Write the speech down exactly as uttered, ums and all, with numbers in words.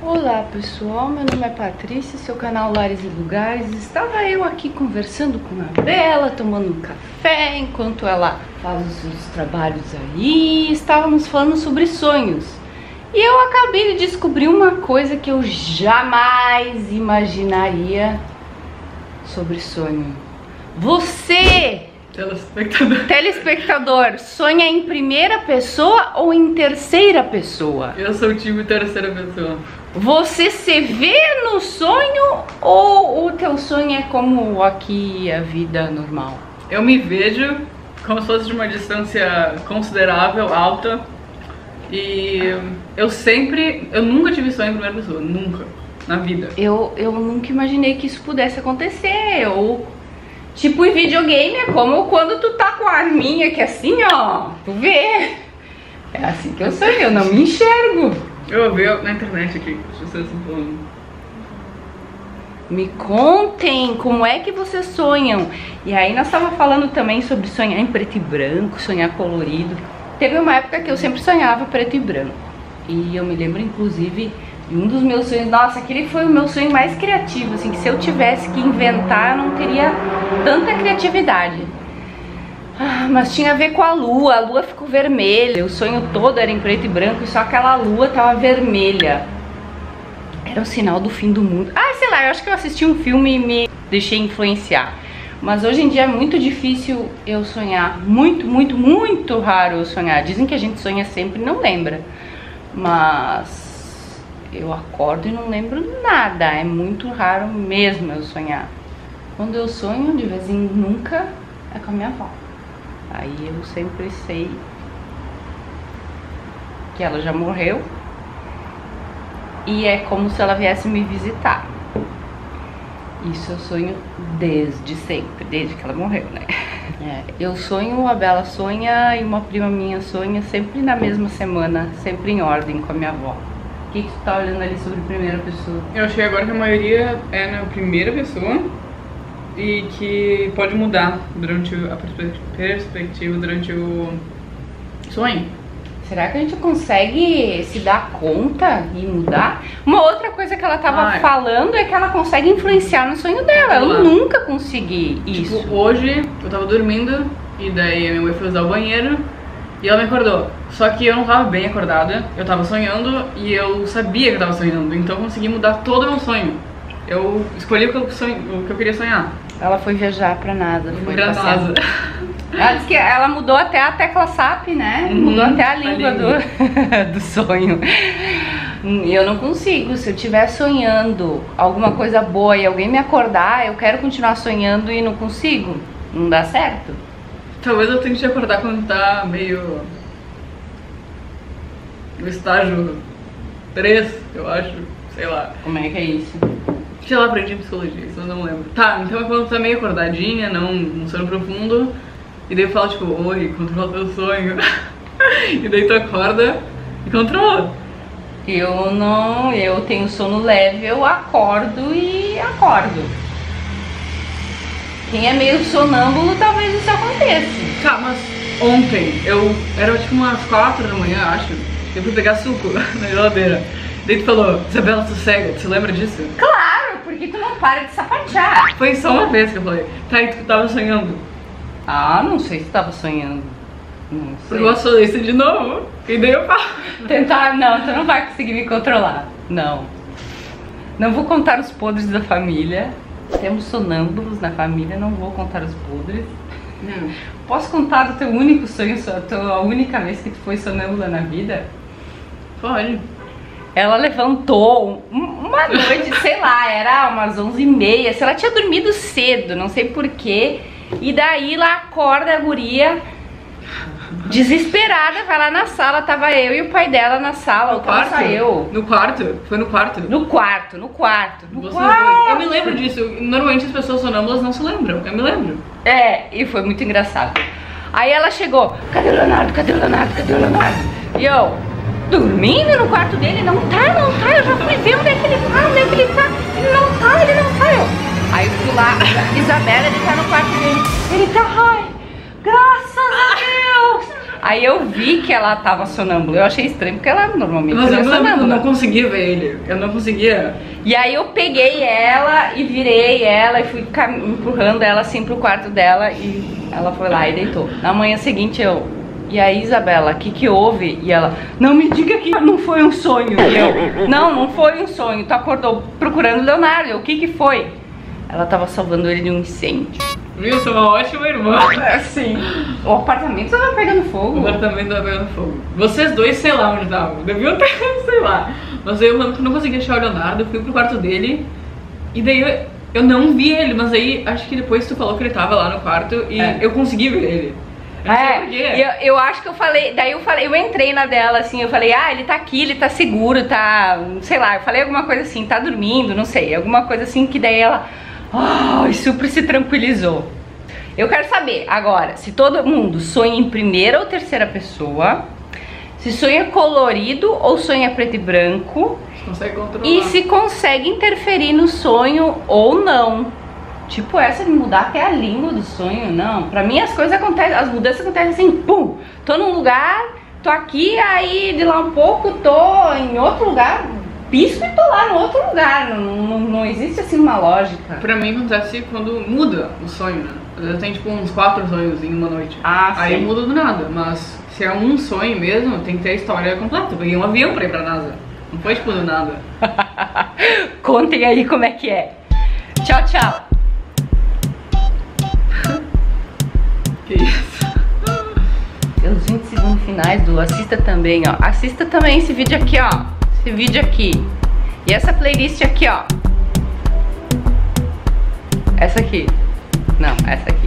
Olá pessoal, meu nome é Patrícia, seu canal Lares e Lugares. Estava eu aqui conversando com a Bela, tomando um café enquanto ela faz os seus trabalhos aí. Estávamos falando sobre sonhos. E eu acabei de descobrir uma coisa que eu jamais imaginaria sobre sonho. Você, Telespectador. telespectador, sonha em primeira pessoa ou em terceira pessoa? Eu sou o time terceira pessoa. Você se vê no sonho ou o teu sonho é como aqui a vida normal? Eu me vejo como se fosse de uma distância considerável, alta. E eu sempre, eu nunca tive sonho em primeira pessoa, nunca, na vida. Eu, eu nunca imaginei que isso pudesse acontecer. Ou tipo em videogame, é como quando tu tá com a arminha que assim, ó, tu vê. É assim que eu sonho, eu não me enxergo. Eu vi na internet aqui, as pessoas estão falando. Me contem como é que vocês sonham. E aí nós estávamos falando também sobre sonhar em preto e branco, sonhar colorido. Teve uma época que eu sempre sonhava preto e branco. E eu me lembro inclusive de um dos meus sonhos. Nossa, aquele foi o meu sonho mais criativo, assim, que se eu tivesse que inventar eu não teria tanta criatividade. Ah, mas tinha a ver com a lua, a lua ficou vermelha, o sonho todo era em preto e branco e só aquela lua tava vermelha. Era o sinal do fim do mundo. Ah, sei lá, eu acho que eu assisti um filme e me deixei influenciar. Mas hoje em dia é muito difícil eu sonhar, muito, muito, muito raro eu sonhar. Dizem que a gente sonha sempre e não lembra, mas eu acordo e não lembro nada, é muito raro mesmo eu sonhar. Quando eu sonho, de vez em nunca, é com a minha avó. Aí eu sempre sei que ela já morreu e é como se ela viesse me visitar. Isso eu sonho desde sempre, desde que ela morreu, né? É, eu sonho, a Bela sonha e uma prima minha sonha sempre na mesma semana, sempre em ordem com a minha avó. O que, que tu tá olhando ali sobre primeira pessoa? Eu achei agora que a maioria é na primeira pessoa e que pode mudar durante a perspectiva, durante o sonho. Será que a gente consegue se dar conta e mudar? Uma outra coisa que ela tava Ai. falando é que ela consegue influenciar no sonho dela. Eu Claro. nunca consegui isso. Tipo, hoje eu tava dormindo e daí a minha mãe foi usar o banheiro e ela me acordou. Só que eu não tava bem acordada, eu tava sonhando e eu sabia que eu tava sonhando, então eu consegui mudar todo o meu sonho. Eu escolhi o que eu, sonho, o que eu queria sonhar. Ela foi viajar pra nada. Eu Foi fui pra passear. NASA. Ela disse que ela mudou até a tecla S A P, né? Uhum, Mudou até a a língua, língua. Do, do sonho. E eu não consigo. Se eu estiver sonhando alguma coisa boa e alguém me acordar, eu quero continuar sonhando e não consigo. Não dá certo. Talvez eu tenha que te acordar quando tá meio no estágio três, eu acho, sei lá. Como é que é isso? Sei lá, aprendi em psicologia, isso eu não lembro. Tá, então é quando tu tá meio acordadinha, não um sono profundo, e daí eu falo tipo, oi, controla teu sonho. E daí tu acorda e controla. Eu não, eu tenho sono leve, eu acordo e acordo. Quem é meio sonâmbulo, talvez isso aconteça. Tá, mas ontem, eu era tipo umas quatro da manhã, acho, eu fui pegar suco na geladeira. Daí tu falou, Isabela, sossega, tu se lembra disso? Claro, porque tu não para de sapatear. Foi só uma vez que eu falei, tá, e tu tava sonhando. Ah, não sei se tava sonhando. Não sei. Porque eu falei isso de novo, e daí eu falo. Tentar, não, tu não vai conseguir me controlar. Não. Não vou contar os podres da família. Temos sonâmbulos na família, não vou contar os podres. Não. Posso contar o teu único sonho, a tua única vez que tu foi sonâmbula na vida? Pode. Ela levantou uma noite, sei lá, era umas onze e meia, se ela tinha dormido cedo, não sei porquê. E daí ela acorda a guria, desesperada, vai lá na sala, tava eu e o pai dela na sala, No ou tava quarto? só eu. No quarto? Foi no quarto? No quarto, no quarto, no Vocês quarto. dois. Eu me lembro disso. Normalmente as pessoas sonâmbulas não se lembram. Eu me lembro. É, e foi muito engraçado. Aí ela chegou, cadê o Leonardo, cadê o Leonardo, cadê o Leonardo? E eu, dormindo no quarto dele, não tá, não tá, eu já fui ver onde é que ele tá, onde é que ele tá, ele não tá, ele não tá, eu. Aí eu fui lá, Isabela, ele tá no quarto dele, ele tá, ai, graças a Deus. Aí eu vi que ela tava sonâmbula. Eu achei estranho, porque ela normalmente Mas não é eu não, sonâmbula. não conseguia ver ele. Eu não conseguia. E aí eu peguei ela e virei ela e fui empurrando ela assim pro quarto dela e ela foi lá e deitou. Na manhã seguinte eu... E aí, Isabela, o que que houve? E ela, não me diga que não foi um sonho. E eu, não, não foi um sonho. Tu acordou procurando o Leonardo. O que que foi? Ela tava salvando ele de um incêndio. Viu? Você é uma ótima irmã. Assim, o apartamento tava pegando fogo. O apartamento tava pegando fogo. Vocês dois, sei lá onde estavam. Deviam estar, sei lá. Mas eu lembro que não consegui achar o Leonardo. Eu fui pro quarto dele. E daí eu, eu não vi ele. Mas aí, acho que depois tu falou que ele tava lá no quarto. E é. eu consegui ver ele. É, eu, eu acho que eu falei, daí eu falei, eu entrei na dela assim, eu falei, ah, ele tá aqui, ele tá seguro, tá, sei lá, eu falei alguma coisa assim, tá dormindo, não sei, alguma coisa assim, que daí ela, oh, super se tranquilizou. Eu quero saber, agora, se todo mundo sonha em primeira ou terceira pessoa, se sonha colorido ou sonha preto e branco, consegue controlar. E se consegue interferir no sonho ou não. Tipo essa de mudar até a língua do sonho, não. Pra mim as coisas acontecem, as mudanças acontecem assim, pum, tô num lugar, tô aqui, aí de lá um pouco tô em outro lugar, pisco e tô lá no outro lugar, não, não, não existe assim uma lógica. Pra mim acontece quando muda o sonho, né? Às vezes tem tipo uns quatro sonhos em uma noite. Ah, aí sim. muda do nada, mas se é um sonho mesmo, tem que ter a história completa. Eu peguei um avião pra ir pra NASA, não foi tipo do nada. Contem aí como é que é. Tchau, tchau. Que isso? Os vinte segundos finais do assista também, ó. Assista também esse vídeo aqui, ó. Esse vídeo aqui. E essa playlist aqui, ó. Essa aqui. Não, essa aqui.